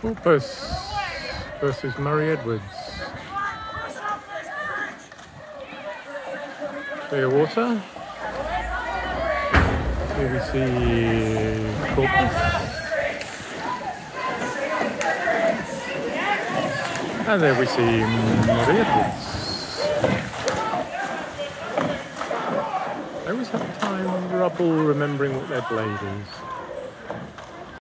Corpus versus Murray Edwards. Clearwater. Here we see Corpus. And there we see Murray Edwards. I always have trouble remembering what their blade is.